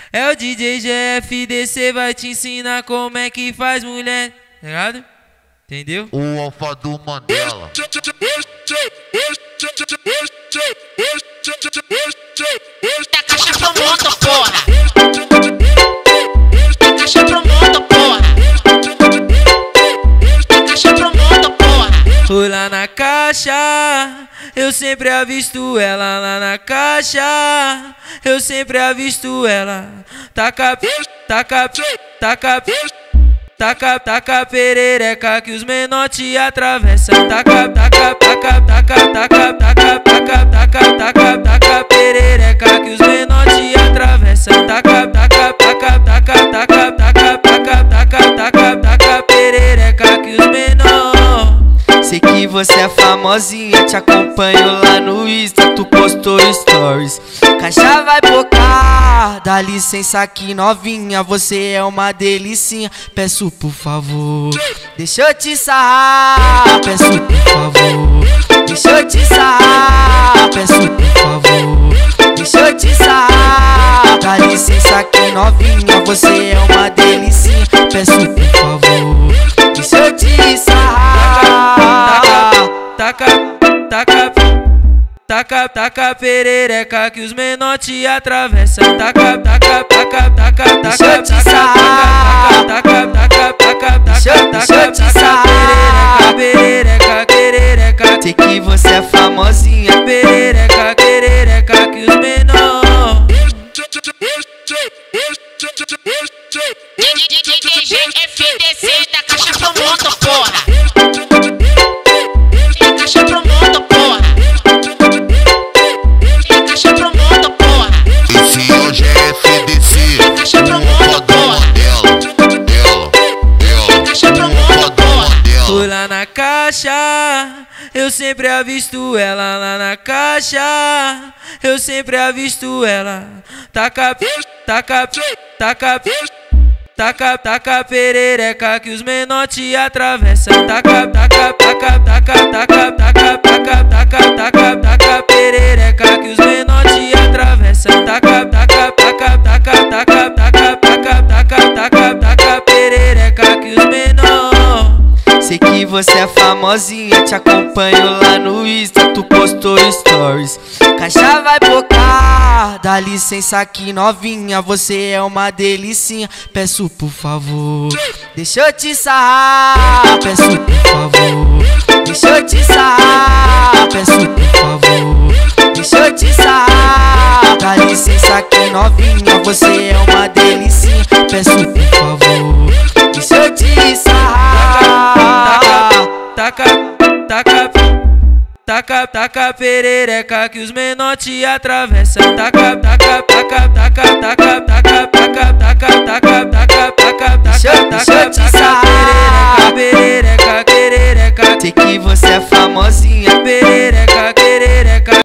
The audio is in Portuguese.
É o DJ GFDC, vai te ensinar como é que faz mulher, tá ligado? Entendeu? O alfa do Mandela. Tá caixa pro mundo, porra. Tá caixa pro mundo, porra. Tá caixa pro mundo, porra. Fui lá na caixa, eu sempre avisto ela lá na caixa. Eu sempre avisto ela. Taca, taca, taca, taca, taca perereca que os menor te atravessam. Taca, taca, taca, taca, taca, taca, taca, taca, taca, taca perereca que os menor te atravessam. Taca, taca, taca, taca, taca, taca, taca, taca, taca, taca perereca que os menor. Sei que você é famosinha, te acompanho lá no Insta, tu postou stories. Caixa vai bocar, dá licença aqui novinha, você é uma delicinha. Peço por favor, deixa eu te sarrar. Peço por favor, deixa eu te sarrar. Peço por favor, deixa eu te sarrar. Dá licença aqui novinha, você é uma delicinha. Peço por favor, deixa eu te sarrar. Taca, taca, taca, taca perereca que os menor te atravessam. Taca, taca, taca, taca, taca, deixa eu te taca, sarrar. taca, taca, taca, Deixa eu te sarrar. perereca, perereca, Sei que você é famosinha, perereca, perereca que os menor. DJ GFDC, tá caixa pro mundo, porra. Tá caixa pro mundo, porra. Tá caixa pro mundo, porra. Esse é o GFDC. Tá caixa pro mundo, porra. Tá caixa pro mundo, porra. Fui lá na caixa, eu sempre avisto ela lá na caixa. Eu sempre avisto ela. Taca, taca, taca, taca, taca perereca que os menor te atravessam. Taca, taca, taca, taca, taca, taca, taca, taca, taca, taca perereca que os menor te atravessam. Taca, taca, taca, taca, taca, taca, taca, taca, taca, taca perereca que os menor. sei que você é famosinha, te acompanho lá no Insta, tu postou stories. Caixa vai bocar, dá licença aqui novinha, você é uma delicinha. Peço por favor, deixa eu te sarrar. Peço por favor, deixa eu te sarrar. Peço por favor, deixa eu te sarrar. Dá licença aqui novinha, você é uma delicinha. Peço por favor, deixa eu te sarrar. Taca, taca, taca, taca perereca que os menor te atravessam. Taca, taca, taca, taca, taca, taca, taca, taca, taca, taca, taca, Deixa eu te sarrar. perereca, perereca, perereca. Sei que você é